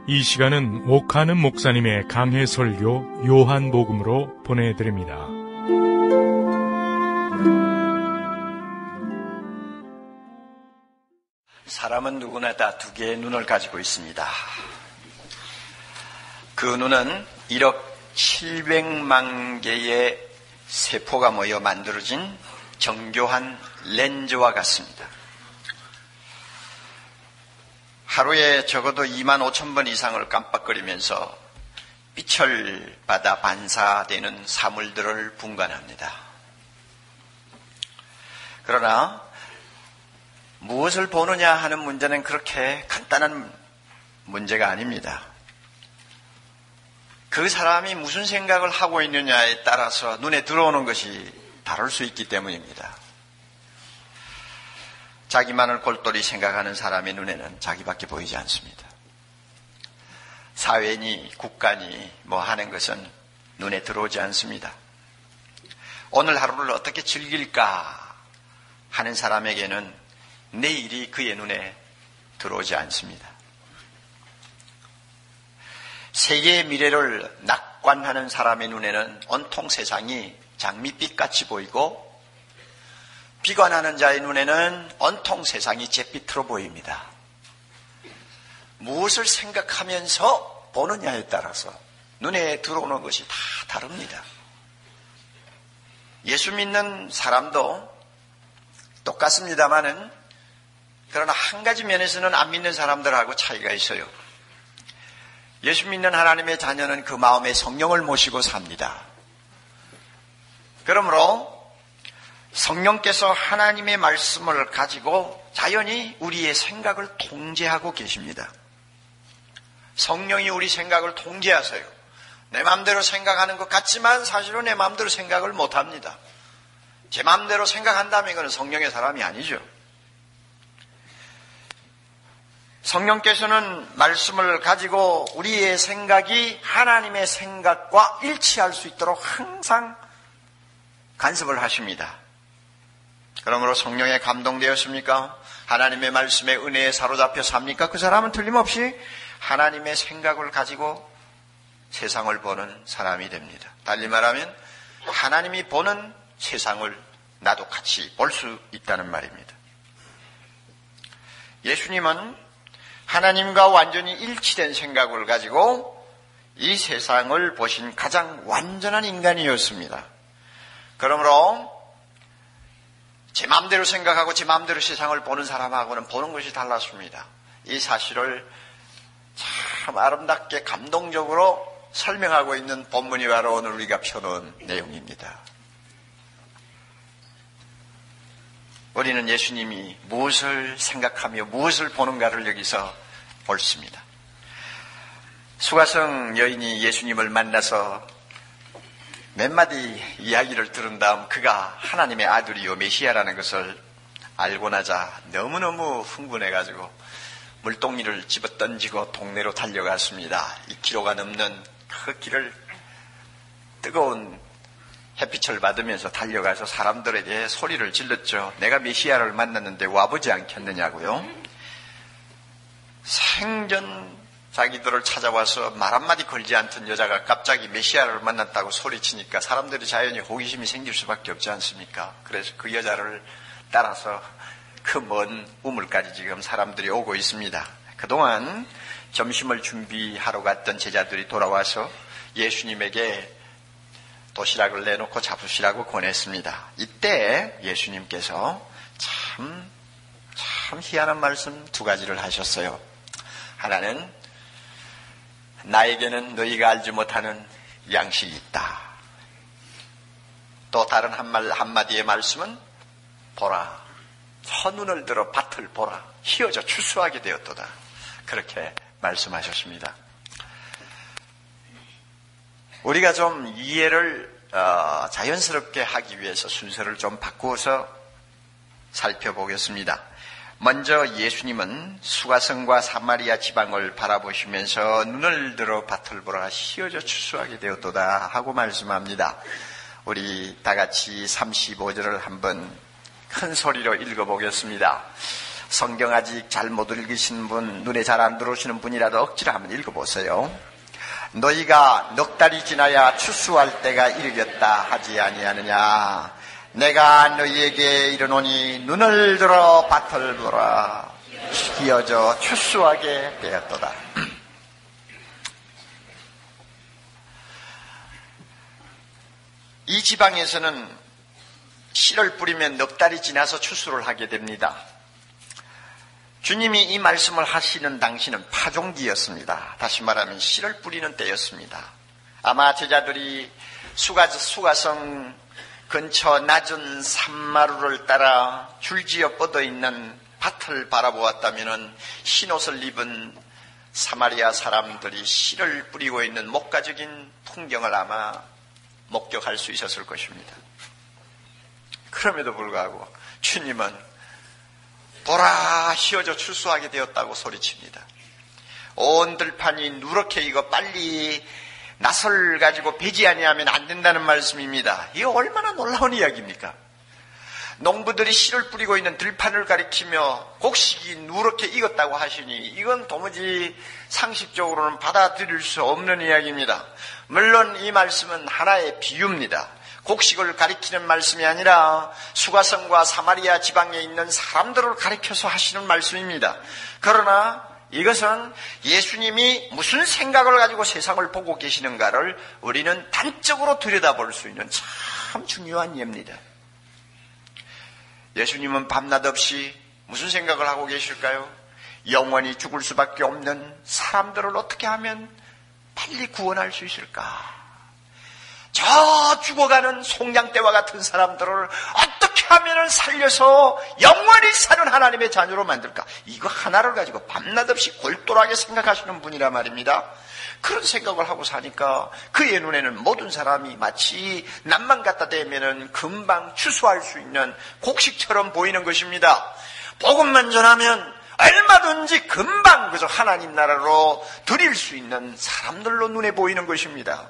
이 시간은 옥하는 목사님의 강해 설교 요한복음으로 보내드립니다. 사람은 누구나 다 두 개의 눈을 가지고 있습니다. 그 눈은 1억 700만 개의 세포가 모여 만들어진 정교한 렌즈와 같습니다. 하루에 적어도 25,000번 이상을 깜빡거리면서 빛을 받아 반사되는 사물들을 분간합니다. 그러나 무엇을 보느냐 하는 문제는 그렇게 간단한 문제가 아닙니다. 그 사람이 무슨 생각을 하고 있느냐에 따라서 눈에 들어오는 것이 다를 수 있기 때문입니다. 자기만을 골똘히 생각하는 사람의 눈에는 자기밖에 보이지 않습니다. 사회니 국가니 뭐 하는 것은 눈에 들어오지 않습니다. 오늘 하루를 어떻게 즐길까 하는 사람에게는 내일이 그의 눈에 들어오지 않습니다. 세계의 미래를 낙관하는 사람의 눈에는 온통 세상이 장밋빛같이 보이고, 비관하는 자의 눈에는 온통 세상이 잿빛으로 보입니다. 무엇을 생각하면서 보느냐에 따라서 눈에 들어오는 것이 다 다릅니다. 예수 믿는 사람도 똑같습니다마는, 그러나 한 가지 면에서는 안 믿는 사람들하고 차이가 있어요. 예수 믿는 하나님의 자녀는 그 마음에 성령을 모시고 삽니다. 그러므로 성령께서 하나님의 말씀을 가지고 자연히 우리의 생각을 통제하고 계십니다. 성령이 우리 생각을 통제하세요. 내 마음대로 생각하는 것 같지만 사실은 내 마음대로 생각을 못합니다. 제 마음대로 생각한다면 그건 성령의 사람이 아니죠. 성령께서는 말씀을 가지고 우리의 생각이 하나님의 생각과 일치할 수 있도록 항상 간섭을 하십니다. 그러므로 성령에 감동되었습니까? 하나님의 말씀에 은혜에 사로잡혀 삽니까? 그 사람은 틀림없이 하나님의 생각을 가지고 세상을 보는 사람이 됩니다. 달리 말하면 하나님이 보는 세상을 나도 같이 볼 수 있다는 말입니다. 예수님은 하나님과 완전히 일치된 생각을 가지고 이 세상을 보신 가장 완전한 인간이었습니다. 그러므로 제 마음대로 생각하고 제 마음대로 세상을 보는 사람하고는 보는 것이 달랐습니다. 이 사실을 참 아름답게 감동적으로 설명하고 있는 본문이 바로 오늘 우리가 펴놓은 내용입니다. 우리는 예수님이 무엇을 생각하며 무엇을 보는가를 여기서 옳습니다. 수가성 여인이 예수님을 만나서 몇 마디 이야기를 들은 다음 그가 하나님의 아들이요 메시아라는 것을 알고 나자 너무너무 흥분해가지고 물동이를 집어던지고 동네로 달려갔습니다. 2km가 넘는 그 길을 뜨거운 햇빛을 받으면서 달려가서 사람들에게 소리를 질렀죠. 내가 메시아를 만났는데 와보지 않겠느냐고요. 생전 자기들을 찾아와서 말 한마디 걸지 않던 여자가 갑자기 메시아를 만났다고 소리치니까 사람들이 자연히 호기심이 생길 수밖에 없지 않습니까? 그래서 그 여자를 따라서 그 먼 우물까지 지금 사람들이 오고 있습니다. 그동안 점심을 준비하러 갔던 제자들이 돌아와서 예수님에게 도시락을 내놓고 잡수시라고 권했습니다. 이때 예수님께서 참 희한한 말씀 두 가지를 하셨어요. 하나는 나에게는 너희가 알지 못하는 양식이 있다. 또 다른 한마디의 말씀은 보라, 첫눈을 들어 밭을 보라, 휘어져 추수하게 되었도다. 그렇게 말씀하셨습니다. 우리가 좀 이해를 자연스럽게 하기 위해서 순서를 좀 바꾸어서 살펴보겠습니다. 먼저 예수님은 수가성과 사마리아 지방을 바라보시면서 눈을 들어 밭을 보라 휘어져 추수하게 되었도다 하고 말씀합니다. 우리 다 같이 35절을 한번 큰 소리로 읽어보겠습니다. 성경 아직 잘 못 읽으시는 분, 눈에 잘 안 들어오시는 분이라도 억지로 한번 읽어보세요. 너희가 넉 달이 지나야 추수할 때가 이르겠다 하지 아니하느냐. 내가 너희에게 이르노니 눈을 들어 밭을 보라. 기어져 추수하게 되었도다. 이 지방에서는 씨를 뿌리면 넉 달이 지나서 추수를 하게 됩니다. 주님이 이 말씀을 하시는 당시는 파종기였습니다. 다시 말하면 씨를 뿌리는 때였습니다. 아마 제자들이 수가성 근처 낮은 산마루를 따라 줄지어 뻗어있는 밭을 바라보았다면 흰옷을 입은 사마리아 사람들이 씨를 뿌리고 있는 목가적인 풍경을 아마 목격할 수 있었을 것입니다. 그럼에도 불구하고 주님은 보라 휘어져 추수하게 되었다고 소리칩니다. 온 들판이 누렇게 익어 빨리 낫을 가지고 베지 아니하면 안 된다는 말씀입니다. 이거 얼마나 놀라운 이야기입니까? 농부들이 씨를 뿌리고 있는 들판을 가리키며 곡식이 누렇게 익었다고 하시니 이건 도무지 상식적으로는 받아들일 수 없는 이야기입니다. 물론 이 말씀은 하나의 비유입니다. 곡식을 가리키는 말씀이 아니라 수가성과 사마리아 지방에 있는 사람들을 가리켜서 하시는 말씀입니다. 그러나 이것은 예수님이 무슨 생각을 가지고 세상을 보고 계시는가를 우리는 단적으로 들여다볼 수 있는 참 중요한 예입니다. 예수님은 밤낮 없이 무슨 생각을 하고 계실까요? 영원히 죽을 수밖에 없는 사람들을 어떻게 하면 빨리 구원할 수 있을까? 저 죽어가는 송장대와 같은 사람들을 어떻게 하면 살려서 영원히 사는 하나님의 자녀로 만들까? 이거 하나를 가지고 밤낮 없이 골똘하게 생각하시는 분이라 말입니다. 그런 생각을 하고 사니까 그의 눈에는 모든 사람이 마치 낫만 갖다 대면은 금방 추수할 수 있는 곡식처럼 보이는 것입니다. 복음만 전하면 얼마든지 금방 그저 하나님 나라로 드릴 수 있는 사람들로 눈에 보이는 것입니다.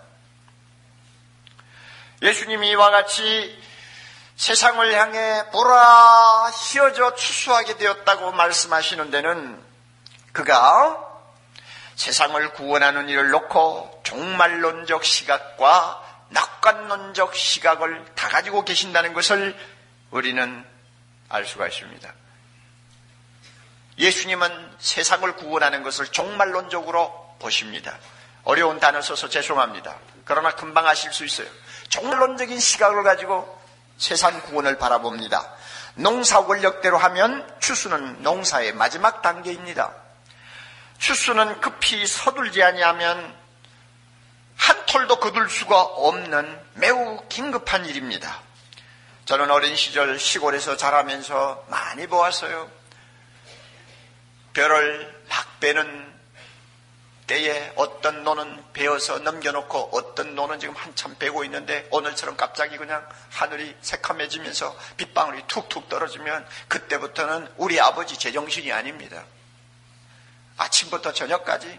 예수님이 이와 같이 세상을 향해 보라 휘어져 추수하게 되었다고 말씀하시는 데는 그가 세상을 구원하는 일을 놓고 종말론적 시각과 낙관론적 시각을 다 가지고 계신다는 것을 우리는 알 수가 있습니다. 예수님은 세상을 구원하는 것을 종말론적으로 보십니다. 어려운 단어 써서 죄송합니다. 그러나 금방 아실 수 있어요. 종말론적인 시각을 가지고 세상 구원을 바라봅니다. 농사 권력대로 하면 추수는 농사의 마지막 단계입니다. 추수는 급히 서둘지 아니하면 한 톨도 거둘 수가 없는 매우 긴급한 일입니다. 저는 어린 시절 시골에서 자라면서 많이 보았어요. 벼를 막 베는 때에 어떤 노는 베어서 넘겨놓고 어떤 노는 지금 한참 베고 있는데 오늘처럼 갑자기 그냥 하늘이 새카매지면서 빗방울이 툭툭 떨어지면 그때부터는 우리 아버지 제정신이 아닙니다. 아침부터 저녁까지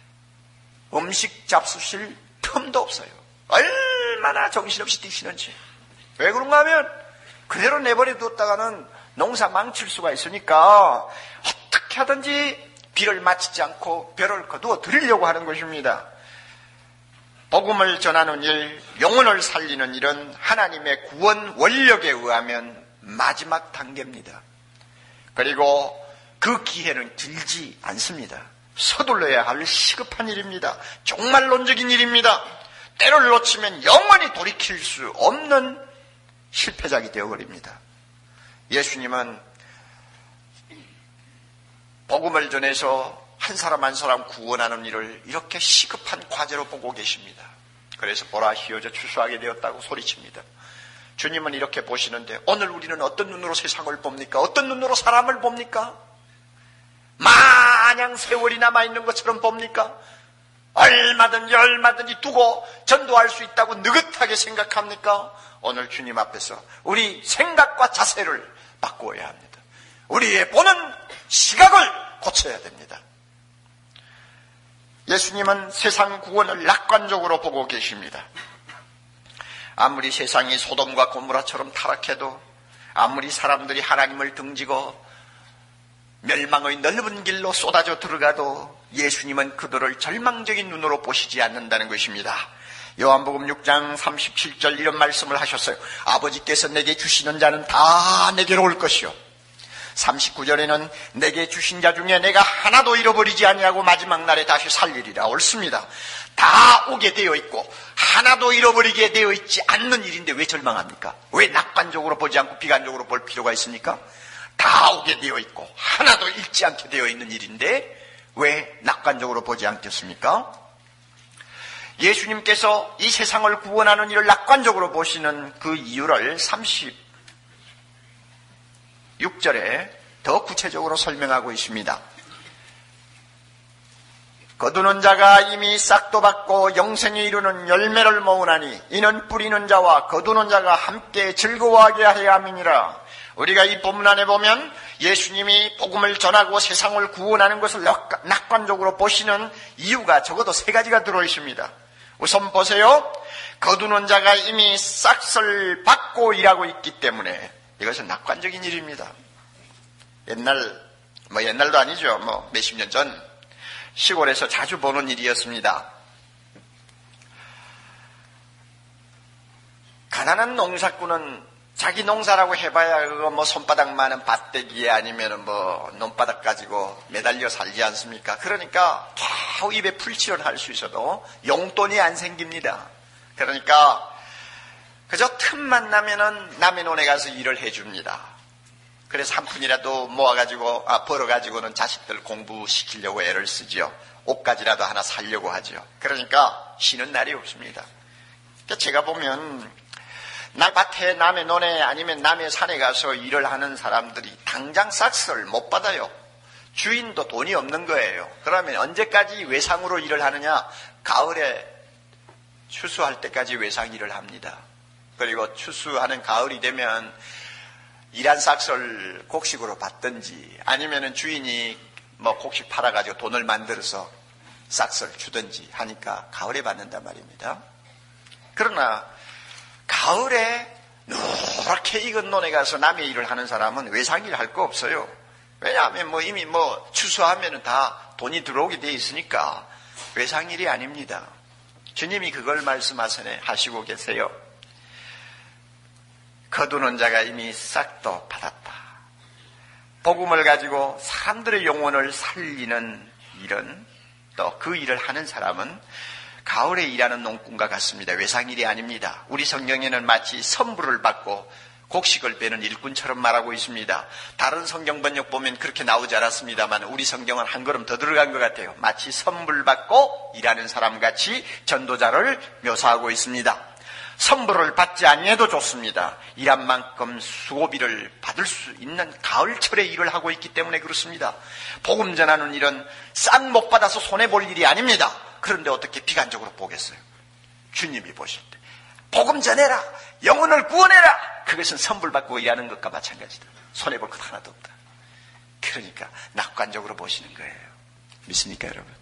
음식 잡수실 틈도 없어요. 얼마나 정신없이 뛰시는지. 왜 그런가 하면 그대로 내버려 뒀다가는 농사 망칠 수가 있으니까 어떻게 하든지 비를 맞추지 않고 벼를 거두어 드리려고 하는 것입니다. 복음을 전하는 일, 영혼을 살리는 일은 하나님의 구원 원력에 의하면 마지막 단계입니다. 그리고 그 기회는 길지 않습니다. 서둘러야 할 시급한 일입니다. 종말론적인 일입니다. 때를 놓치면 영원히 돌이킬 수 없는 실패작이 되어버립니다. 예수님은 복음을 전해서 한 사람 한 사람 구원하는 일을 이렇게 시급한 과제로 보고 계십니다. 그래서 보라 휘어져 추수하게 되었다고 소리칩니다. 주님은 이렇게 보시는데 오늘 우리는 어떤 눈으로 세상을 봅니까? 어떤 눈으로 사람을 봅니까? 마냥 세월이 남아있는 것처럼 봅니까? 얼마든지 두고 전도할 수 있다고 느긋하게 생각합니까? 오늘 주님 앞에서 우리 생각과 자세를 바꾸어야 합니다. 우리의 보는 시각을 고쳐야 됩니다. 예수님은 세상 구원을 낙관적으로 보고 계십니다. 아무리 세상이 소돔과 고모라처럼 타락해도, 아무리 사람들이 하나님을 등지고 멸망의 넓은 길로 쏟아져 들어가도 예수님은 그들을 절망적인 눈으로 보시지 않는다는 것입니다. 요한복음 6장 37절 이런 말씀을 하셨어요. 아버지께서 내게 주시는 자는 다 내게로 올 것이요. 39절에는 내게 주신 자 중에 내가 하나도 잃어버리지 아니하고 마지막 날에 다시 살리리라. 옳습니다. 다 오게 되어 있고 하나도 잃어버리게 되어 있지 않는 일인데 왜 절망합니까? 왜 낙관적으로 보지 않고 비관적으로 볼 필요가 있습니까? 다 오게 되어 있고 하나도 잃지 않게 되어 있는 일인데 왜 낙관적으로 보지 않겠습니까? 예수님께서 이 세상을 구원하는 일을 낙관적으로 보시는 그 이유를 36절에 더 구체적으로 설명하고 있습니다. 거두는 자가 이미 싹도 받고 영생에 이르는 열매를 모으나니 이는 뿌리는 자와 거두는 자가 함께 즐거워하게 하여 함이니라. 우리가 이 본문 안에 보면 예수님이 복음을 전하고 세상을 구원하는 것을 낙관적으로 보시는 이유가 적어도 3가지가 들어있습니다. 우선 보세요. 거두는 자가 이미 싹을 받고 일하고 있기 때문에 이것은 낙관적인 일입니다. 옛날도 아니죠. 몇십 년 전 시골에서 자주 보는 일이었습니다. 가난한 농사꾼은 자기 농사라고 해봐야 그거 손바닥만한 밭대기에 아니면 논바닥 가지고 매달려 살지 않습니까? 그러니까 겨우 입에 풀칠을 할 수 있어도 용돈이 안 생깁니다. 그러니까 그저 틈만 나면은 남의 논에 가서 일을 해줍니다. 그래서 한 푼이라도 벌어가지고는 자식들 공부시키려고 애를 쓰죠. 옷가지라도 하나 사려고 하죠. 그러니까 쉬는 날이 없습니다. 그러니까 제가 보면 남 밭에 남의 논에 아니면 남의 산에 가서 일을 하는 사람들이 당장 싹을 못 받아요. 주인도 돈이 없는 거예요. 그러면 언제까지 외상으로 일을 하느냐? 가을에 추수할 때까지 외상 일을 합니다. 그리고 추수하는 가을이 되면 일한 싹을 곡식으로 받든지 아니면은 주인이 곡식 팔아가지고 돈을 만들어서 싹을 주든지 하니까 가을에 받는단 말입니다. 그러나 가을에 노랗게 익은 논에 가서 남의 일을 하는 사람은 외상일 할 거 없어요. 왜냐하면 이미 추수하면은 다 돈이 들어오게 돼 있으니까 외상일이 아닙니다. 주님이 그걸 말씀하시고 계세요. 거두는 자가 이미 싹도 받았다. 복음을 가지고 사람들의 영혼을 살리는 일은 또 그 일을 하는 사람은 가을에 일하는 농꾼과 같습니다. 외상일이 아닙니다. 우리 성경에는 마치 선물을 받고 곡식을 베는 일꾼처럼 말하고 있습니다. 다른 성경 번역 보면 그렇게 나오지 않았습니다만 우리 성경은 한 걸음 더 들어간 것 같아요. 마치 선물 받고 일하는 사람같이 전도자를 묘사하고 있습니다. 선물을 받지 아니해도 좋습니다. 일한 만큼 수고비를 받을 수 있는 가을철에 일을 하고 있기 때문에 그렇습니다. 복음 전하는 일은 싹 못 받아서 손해볼 일이 아닙니다. 그런데 어떻게 비관적으로 보겠어요? 주님이 보실 때 복음 전해라, 영혼을 구원해라, 그것은 선물 받고 일하는 것과 마찬가지다. 손해볼 것 하나도 없다. 그러니까 낙관적으로 보시는 거예요. 믿습니까 여러분?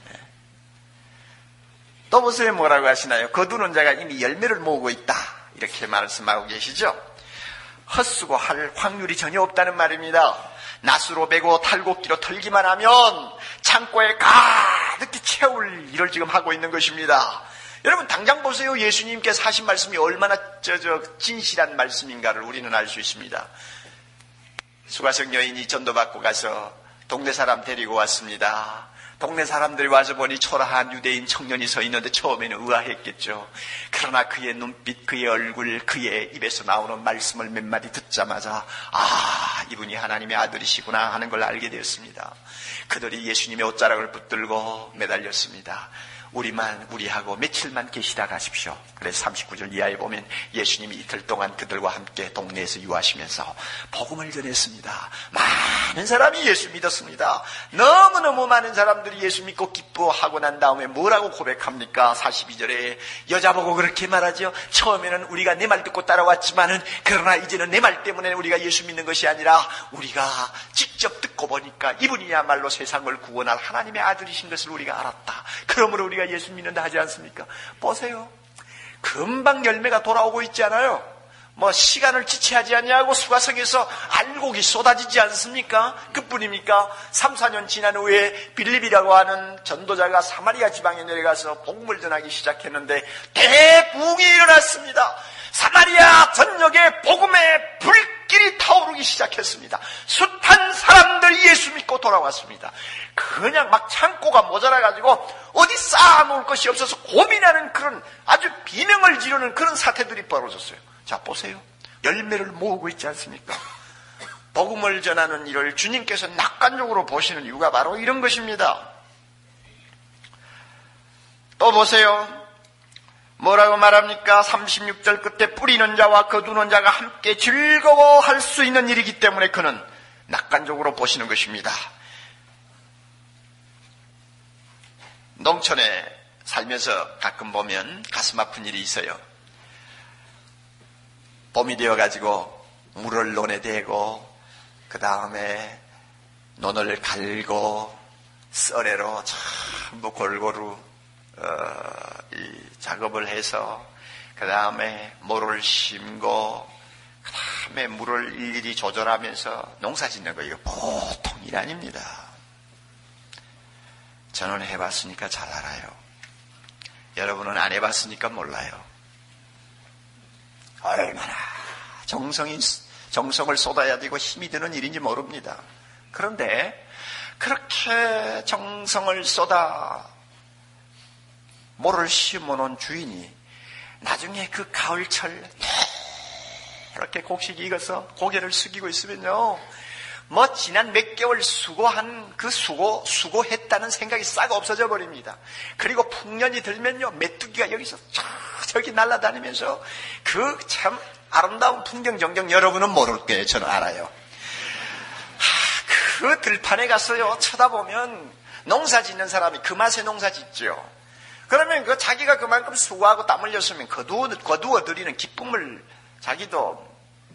또 보세요. 뭐라고 하시나요? 거두는 자가 이미 열매를 모으고 있다. 이렇게 말씀하고 계시죠? 헛수고 할 확률이 전혀 없다는 말입니다. 낫으로 베고 탈곡기로 털기만 하면 창고에 가득히 채울 일을 지금 하고 있는 것입니다. 여러분 당장 보세요. 예수님께서 하신 말씀이 얼마나 진실한 말씀인가를 우리는 알 수 있습니다. 수가성 여인이 전도받고 가서 동네 사람 데리고 왔습니다. 동네 사람들이 와서 보니 초라한 유대인 청년이 서 있는데 처음에는 의아했겠죠. 그러나 그의 눈빛, 그의 얼굴, 그의 입에서 나오는 말씀을 몇 마디 듣자마자 이분이 하나님의 아들이시구나 하는 걸 알게 되었습니다. 그들이 예수님의 옷자락을 붙들고 매달렸습니다. 우리하고 며칠만 계시다 가십시오. 그래서 39절 이하에 보면 예수님이 이틀 동안 그들과 함께 동네에서 유하시면서 복음을 전했습니다. 많은 사람이 예수 믿었습니다. 너무너무 많은 사람들이 예수 믿고 기뻐하고 난 다음에 뭐라고 고백합니까? 42절에 여자 보고 그렇게 말하죠. 처음에는 우리가 내 말 듣고 따라왔지만은 그러나 이제는 내 말 때문에 우리가 예수 믿는 것이 아니라 우리가 직접 듣고 보니까 이분이야말로 세상을 구원할 하나님의 아들이신 것을 우리가 알았다. 그러므로 우리가 예수 믿는다 하지 않습니까? 보세요. 금방 열매가 돌아오고 있지 않아요? 시간을 지체하지 않냐고 수가성에서 알곡이 쏟아지지 않습니까? 그뿐입니까? 3, 4년 지난 후에 빌립이라고 하는 전도자가 사마리아 지방에 내려가서 복음을 전하기 시작했는데 대부흥이 일어났습니다. 사마리아 전역에 복음의 불길이 타오르기 시작했습니다. 숱한 사람들이 예수 믿고 돌아왔습니다. 그냥 막 창고가 모자라가지고 어디 쌓아놓을 것이 없어서 고민하는 그런 아주 비명을 지르는 그런 사태들이 벌어졌어요. 자, 보세요. 열매를 모으고 있지 않습니까? 복음을 전하는 일을 주님께서 낙관적으로 보시는 이유가 바로 이런 것입니다. 또 보세요. 뭐라고 말합니까? 36절 끝에 뿌리는 자와 거두는 자가 함께 즐거워할 수 있는 일이기 때문에 그는 낙관적으로 보시는 것입니다. 농촌에 살면서 가끔 보면 가슴 아픈 일이 있어요. 봄이 되어가지고 물을 논에 대고 그 다음에 논을 갈고 썰애로 전부 골고루 이 작업을 해서 그 다음에 모를 심고 그 다음에 물을 일일이 조절하면서 농사 짓는 거 이거 보통 일 아닙니다. 저는 해봤으니까 잘 알아요. 여러분은 안 해봤으니까 몰라요. 얼마나 정성을 쏟아야 되고 힘이 드는 일인지 모릅니다. 그런데 그렇게 정성을 쏟아 모를 심어놓은 주인이 나중에 그 가을철 이렇게 곡식이 익어서 고개를 숙이고 있으면요, 지난 몇 개월 수고한 그 수고했다는 생각이 싹 없어져 버립니다. 그리고 풍년이 들면요, 메뚜기가 여기서 저기 날아다니면서 그 참 아름다운 풍경 정경 여러분은 모를 거예요. 저는 알아요. 그 들판에 가서요, 쳐다보면 농사 짓는 사람이 그 맛에 농사 짓죠. 그러면 자기가 그만큼 수고하고 땀 흘렸으면 거두어 드리는 기쁨을 자기도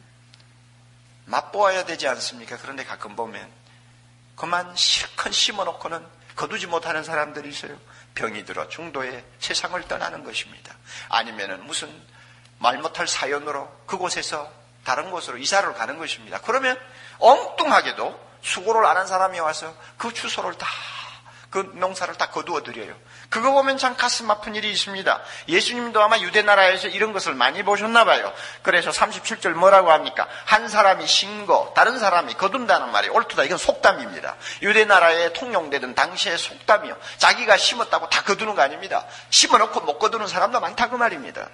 맛보아야 되지 않습니까? 그런데 가끔 보면 그만 실컷 심어놓고는 거두지 못하는 사람들이 있어요. 병이 들어 중도에 세상을 떠나는 것입니다. 아니면은 무슨 말 못할 사연으로 그곳에서 다른 곳으로 이사를 가는 것입니다. 그러면 엉뚱하게도 수고를 안 한 사람이 와서 그 추소를 그 농사를 다 거두어 드려요. 그거 보면 참 가슴 아픈 일이 있습니다. 예수님도 아마 유대 나라에서 이런 것을 많이 보셨나 봐요. 그래서 37절 뭐라고 합니까? 한 사람이 심고 다른 사람이 거둔다는 말이 옳다. 이건 속담입니다. 유대 나라에 통용되던 당시의 속담이요. 자기가 심었다고 다 거두는 거 아닙니다. 심어놓고 못 거두는 사람도 많다 그 말입니다.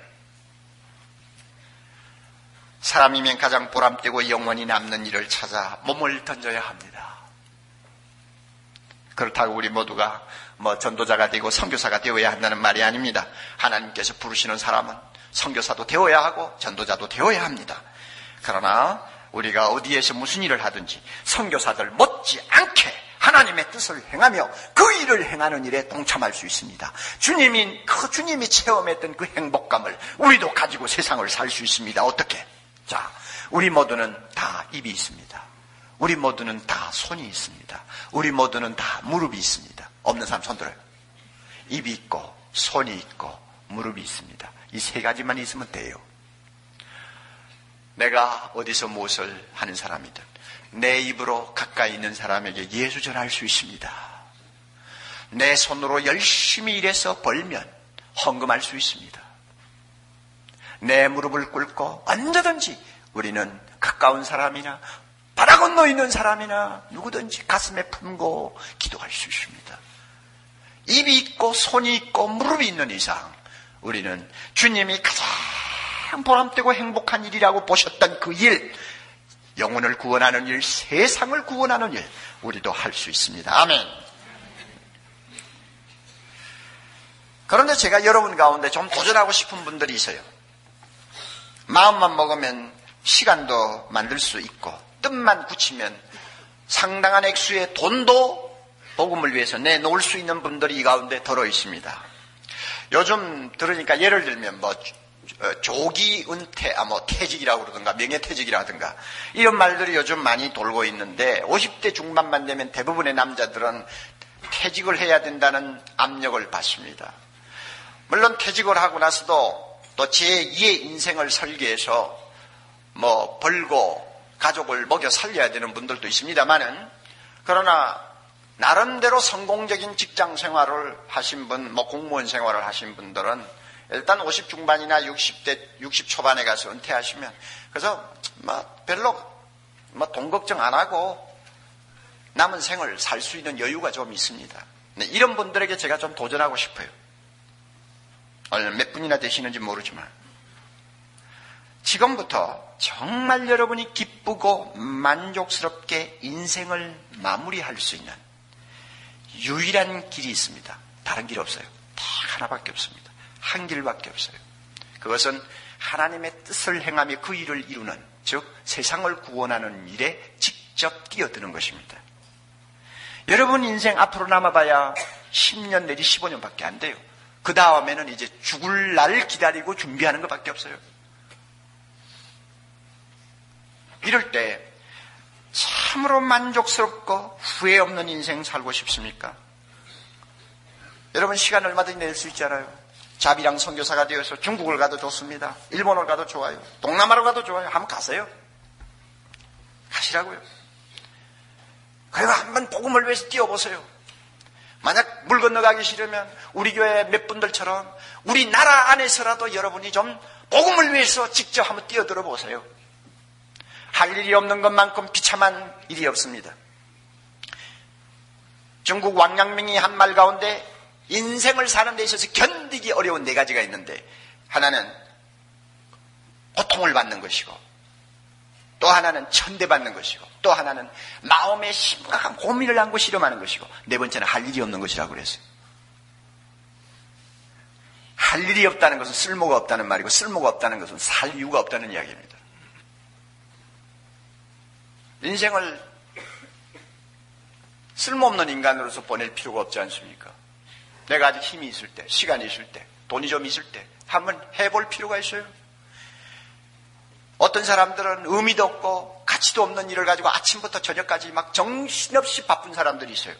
사람이면 가장 보람되고 영원히 남는 일을 찾아 몸을 던져야 합니다. 그렇다고 우리 모두가 전도자가 되고 선교사가 되어야 한다는 말이 아닙니다. 하나님께서 부르시는 사람은 선교사도 되어야 하고 전도자도 되어야 합니다. 그러나 우리가 어디에서 무슨 일을 하든지 선교사들 못지않게 하나님의 뜻을 행하며 그 일을 행하는 일에 동참할 수 있습니다. 주님이 체험했던 그 행복감을 우리도 가지고 세상을 살 수 있습니다. 어떻게? 자, 우리 모두는 다 입이 있습니다. 우리 모두는 다 손이 있습니다. 우리 모두는 다 무릎이 있습니다. 없는 사람 손 들어요. 입이 있고 손이 있고 무릎이 있습니다. 이 세 가지만 있으면 돼요. 내가 어디서 무엇을 하는 사람이든 내 입으로 가까이 있는 사람에게 예수 전할 수 있습니다. 내 손으로 열심히 일해서 벌면 헌금할 수 있습니다. 내 무릎을 꿇고 언제든지 우리는 가까운 사람이나 바다 건너 있는 사람이나 누구든지 가슴에 품고 기도할 수 있습니다. 입이 있고 손이 있고 무릎이 있는 이상 우리는 주님이 가장 보람되고 행복한 일이라고 보셨던 그 일, 영혼을 구원하는 일, 세상을 구원하는 일 우리도 할 수 있습니다. 아멘. 그런데 제가 여러분 가운데 좀 도전하고 싶은 분들이 있어요. 마음만 먹으면 시간도 만들 수 있고 뜻만 굳히면 상당한 액수의 돈도 복음을 위해서 내놓을 수 있는 분들이 이 가운데 들어 있습니다. 요즘 들으니까 예를 들면 조기 은퇴, 퇴직이라고 그러든가 명예퇴직이라든가 이런 말들이 요즘 많이 돌고 있는데 50대 중반만 되면 대부분의 남자들은 퇴직을 해야 된다는 압력을 받습니다. 물론 퇴직을 하고 나서도 또 제2의 인생을 설계해서 뭐 벌고 가족을 먹여 살려야 되는 분들도 있습니다만은, 그러나 나름대로 성공적인 직장 생활을 하신 분, 뭐 공무원 생활을 하신 분들은 일단 50 중반이나 60 초반에 가서 은퇴하시면, 그래서 뭐 별로 뭐 돈 걱정 안 하고 남은 생을 살 수 있는 여유가 좀 있습니다. 네, 이런 분들에게 제가 좀 도전하고 싶어요. 몇 분이나 되시는지 모르지만, 지금부터 정말 여러분이 기쁘고 만족스럽게 인생을 마무리할 수 있는 유일한 길이 있습니다. 다른 길 없어요. 딱 하나밖에 없습니다. 한 길밖에 없어요. 그것은 하나님의 뜻을 행하며 그 일을 이루는, 즉 세상을 구원하는 일에 직접 뛰어드는 것입니다. 여러분 인생 앞으로 남아봐야 10년 내지 15년밖에 안 돼요. 그 다음에는 이제 죽을 날 기다리고 준비하는 것밖에 없어요. 이럴 때 참으로 만족스럽고 후회 없는 인생 살고 싶습니까? 여러분 시간 얼마든지 낼 수 있잖아요. 자비랑 선교사가 되어서 중국을 가도 좋습니다. 일본을 가도 좋아요. 동남아로 가도 좋아요. 한번 가세요. 가시라고요. 그리고 한번 복음을 위해서 뛰어보세요. 만약 물 건너가기 싫으면 우리 교회 몇 분들처럼 우리나라 안에서라도 여러분이 좀 복음을 위해서 직접 한번 뛰어들어 보세요. 할 일이 없는 것만큼 비참한 일이 없습니다. 중국 왕양명이 한 말 가운데 인생을 사는 데 있어서 견디기 어려운 4가지가 있는데, 하나는 고통을 받는 것이고, 또 하나는 천대받는 것이고, 또 하나는 마음에 심각한 고민을 안고 실험하는 것이고, 4번째는 할 일이 없는 것이라고 그랬어요. 할 일이 없다는 것은 쓸모가 없다는 말이고, 쓸모가 없다는 것은 살 이유가 없다는 이야기입니다. 인생을 쓸모없는 인간으로서 보낼 필요가 없지 않습니까? 내가 아직 힘이 있을 때, 시간이 있을 때, 돈이 좀 있을 때 한번 해볼 필요가 있어요. 어떤 사람들은 의미도 없고 가치도 없는 일을 가지고 아침부터 저녁까지 막 정신없이 바쁜 사람들이 있어요.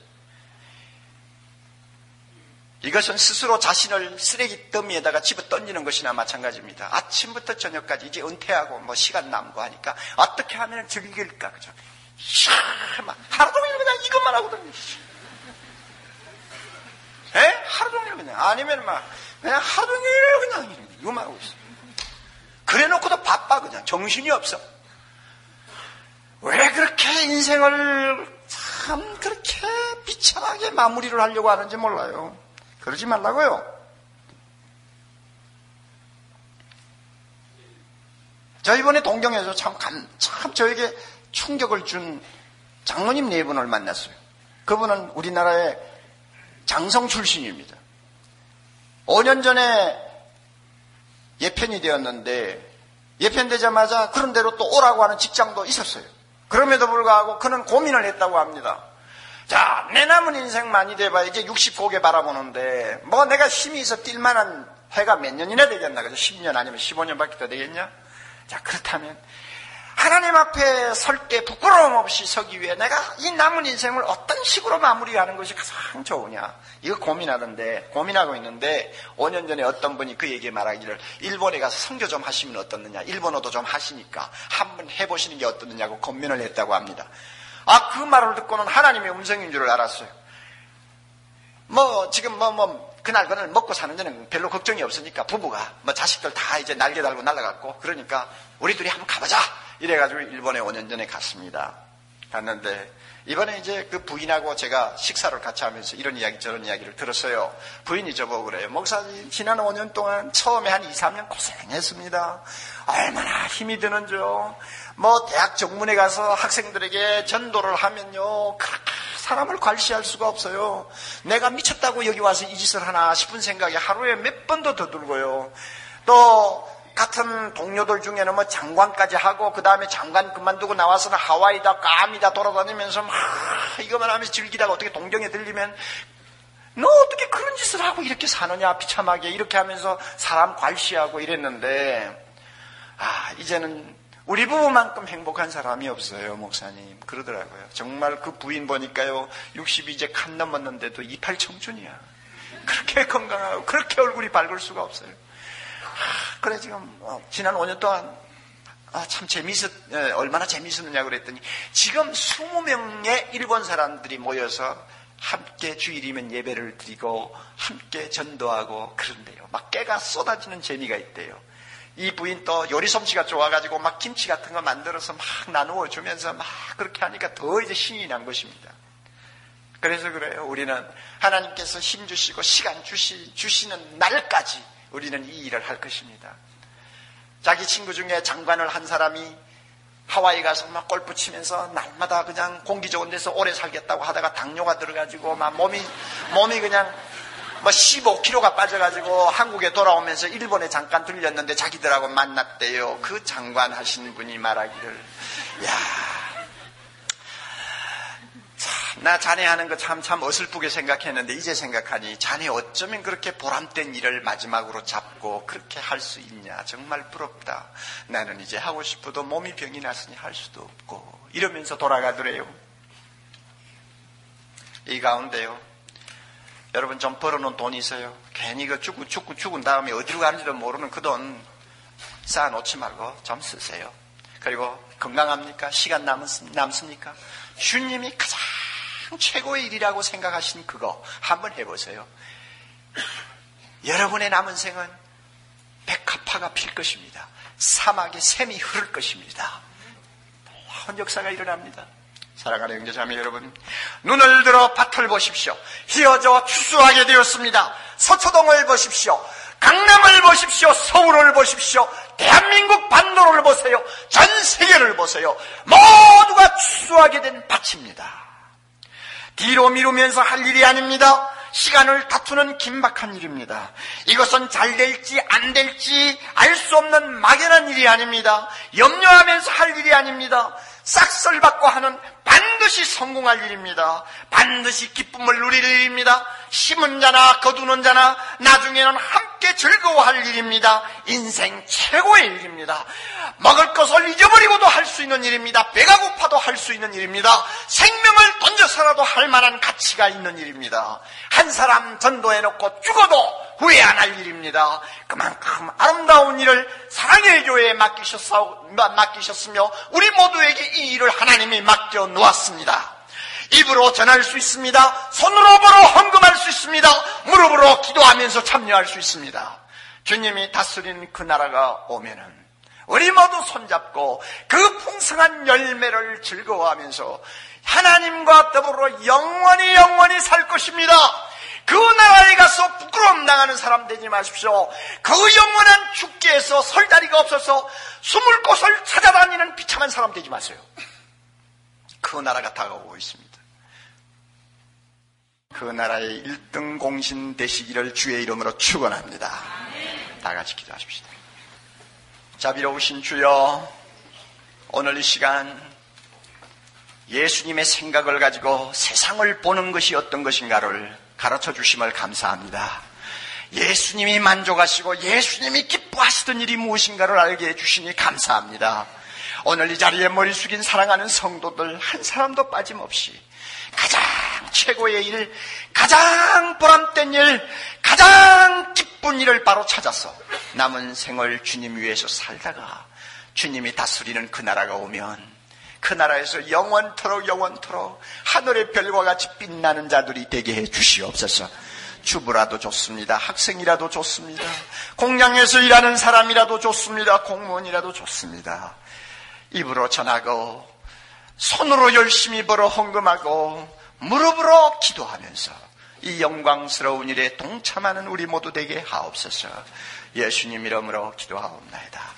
이것은 스스로 자신을 쓰레기 더미에다가 집어 던지는 것이나 마찬가지입니다. 아침부터 저녁까지 이제 은퇴하고 뭐 시간 남고 하니까 어떻게 하면 즐길까, 그죠? 하루 종일 그냥 이것만 하거든요. 하루 종일 그냥, 아니면 그냥 하루 종일 그냥 이것만 하고 있어. 그래 놓고도 바빠, 그냥 정신이 없어. 왜 그렇게 인생을 참 그렇게 비참하게 마무리를 하려고 하는지 몰라요. 그러지 말라고요. 저 이번에 동경에서 참 저에게 충격을 준 장로님 4분을 만났어요. 그분은 우리나라의 장성 출신입니다. 5년 전에 예편이 되었는데, 예편되자마자 그런 대로 또 오라고 하는 직장도 있었어요. 그럼에도 불구하고 그는 고민을 했다고 합니다. 자, 내 남은 인생 많이 돼봐야 이제 60고개 바라보는데, 뭐 내가 힘이 있어 뛸 만한 해가 몇 년이나 되겠나? 그죠? 10년 아니면 15년밖에 더 되겠냐? 자, 그렇다면 하나님 앞에 설 때 부끄러움 없이 서기 위해 내가 이 남은 인생을 어떤 식으로 마무리하는 것이 가장 좋으냐? 이거 고민하고 있는데, 5년 전에 어떤 분이 그 얘기에 말하기를, 일본에 가서 선교 좀 하시면 어떻느냐? 일본어도 좀 하시니까 한번 해보시는 게 어떻느냐고 권면을 했다고 합니다. 그 말을 듣고는 하나님의 음성인 줄 알았어요. 지금 그날 먹고 사는 데는 별로 걱정이 없으니까, 부부가 자식들 다 이제 날개 달고 날아갔고, 그러니까 우리 둘이 한번 가보자 이래가지고 일본에 5년 전에 갔습니다. 갔는데 이번에 이제 그 부인하고 제가 식사를 같이 하면서 이런 이야기 저런 이야기를 들었어요. 부인이 저보고 그래요. 목사님, 지난 5년 동안 처음에 한 2-3년 고생했습니다. 얼마나 힘이 드는지요. 대학 정문에 가서 학생들에게 전도를 하면요, 그렇게 사람을 괄시할 수가 없어요. 내가 미쳤다고 여기 와서 이 짓을 하나 싶은 생각이 하루에 몇 번도 더 들고요. 또 같은 동료들 중에는 장관까지 하고, 그 다음에 장관 그만두고 나와서는 하와이다 괌이다 돌아다니면서 이것만 하면서 즐기다가 어떻게 동경에 들리면, 너 어떻게 그런 짓을 하고 이렇게 사느냐, 비참하게 이렇게 하면서 사람 괄시하고 이랬는데, 이제는 우리 부부만큼 행복한 사람이 없어요, 목사님. 그러더라고요. 정말 그 부인 보니까요, 60이 이제 칸 넘었는데도 이팔 청춘이야. 그렇게 건강하고 그렇게 얼굴이 밝을 수가 없어요. 그래 지금 지난 5년 동안 얼마나 재미있었느냐고 그랬더니 지금 20명의 일본 사람들이 모여서 함께 주일이면 예배를 드리고 함께 전도하고 그런데요. 막 깨가 쏟아지는 재미가 있대요. 이 부인 또 요리 솜씨가 좋아가지고 막 김치 같은 거 만들어서 막 나누어 주면서 막 그렇게 하니까 더 이제 신이 난 것입니다. 그래서 그래요. 우리는 하나님께서 힘 주시고 시간 주시는 날까지 우리는 이 일을 할 것입니다. 자기 친구 중에 장관을 한 사람이 하와이 가서 막 골프 치면서 날마다 그냥 공기 좋은 데서 오래 살겠다고 하다가 당뇨가 들어가지고 막 몸이 그냥 15kg가 빠져가지고 한국에 돌아오면서 일본에 잠깐 들렸는데 자기들하고 만났대요. 그 장관 하신 분이 말하기를, 나 자네 하는 거 참 어설프게 생각했는데 이제 생각하니 자네 어쩌면 그렇게 보람된 일을 마지막으로 잡고 그렇게 할 수 있냐. 정말 부럽다. 나는 이제 하고 싶어도 몸이 병이 났으니 할 수도 없고 이러면서 돌아가더래요. 이 가운데요. 여러분 좀 벌어놓은 돈이 있어요. 괜히 그 죽은 다음에 어디로 가는지도 모르는 그 돈 쌓아놓지 말고 좀 쓰세요. 그리고 건강합니까? 시간 남습니까? 주님이 가장 최고의 일이라고 생각하신 그거 한번 해보세요. 여러분의 남은 생은 백합화가 필 것입니다. 사막에 샘이 흐를 것입니다. 놀라운 역사가 일어납니다. 사랑하는 형제자매 여러분, 눈을 들어 밭을 보십시오. 휘어져 추수하게 되었습니다. 서초동을 보십시오. 강남을 보십시오. 서울을 보십시오. 대한민국 반도를 보세요. 전 세계를 보세요. 모두가 추수하게 된 밭입니다. 뒤로 미루면서 할 일이 아닙니다. 시간을 다투는 긴박한 일입니다. 이것은 잘 될지 안 될지 알 수 없는 막연한 일이 아닙니다. 염려하면서 할 일이 아닙니다. 싹쓸받고 하는 반드시 성공할 일입니다. 반드시 기쁨을 누릴 일입니다. 심은 자나 거두는 자나 나중에는 함께 즐거워할 일입니다. 인생 최고의 일입니다. 먹을 것을 잊어버리고도 할 수 있는 일입니다. 배가 고파도 할 수 있는 일입니다. 생명을 던져서라도 할 만한 가치가 있는 일입니다. 한 사람 전도해놓고 죽어도 후회 안 할 일입니다. 그만큼 아름다운 일을 사랑의 교회에 맡기셨으며 우리 모두에게 이 일을 하나님이 맡겨 놓았습니다. 입으로 전할 수 있습니다. 손으로 보러 헌금할 수 있습니다. 무릎으로 기도하면서 참여할 수 있습니다. 주님이 다스리는 그 나라가 오면은 우리 모두 손잡고 그 풍성한 열매를 즐거워하면서 하나님과 더불어 영원히 살 것입니다. 그 나라에 가서 부끄러움 당하는 사람 되지 마십시오. 그 영원한 축제에서 설 자리가 없어서 숨을 곳을 찾아다니는 비참한 사람 되지 마세요. 그 나라가 다가오고 있습니다. 그 나라의 1등 공신 되시기를 주의 이름으로 축원합니다. 다 같이 기도하십시다. 자비로우신 주여, 오늘 이 시간 예수님의 생각을 가지고 세상을 보는 것이 어떤 것인가를 가르쳐 주심을 감사합니다. 예수님이 만족하시고 예수님이 기뻐하시던 일이 무엇인가를 알게 해주시니 감사합니다. 오늘 이 자리에 머리 숙인 사랑하는 성도들 한 사람도 빠짐없이 가장 최고의 일, 가장 보람된 일, 가장 기쁜 일을 바로 찾아서 남은 생을 주님 위해서 살다가 주님이 다스리는 그 나라가 오면 그 나라에서 영원토록 하늘의 별과 같이 빛나는 자들이 되게 해 주시옵소서. 주부라도 좋습니다. 학생이라도 좋습니다. 공장에서 일하는 사람이라도 좋습니다. 공무원이라도 좋습니다. 입으로 전하고 손으로 열심히 벌어 헌금하고 무릎으로 기도하면서 이 영광스러운 일에 동참하는 우리 모두 되게 하옵소서. 예수님 이름으로 기도하옵나이다.